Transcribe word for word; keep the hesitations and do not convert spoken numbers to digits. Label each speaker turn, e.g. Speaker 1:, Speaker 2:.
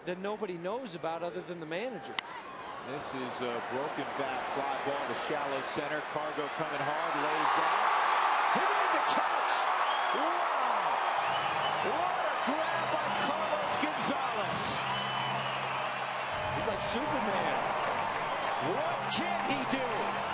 Speaker 1: that nobody knows about other than the manager.
Speaker 2: This is a broken bat fly ball to shallow center. Cargo coming hard, lays out. He made the catch! Wow! What a grab by Carlos Gonzalez!
Speaker 1: He's like Superman.
Speaker 2: What can he do?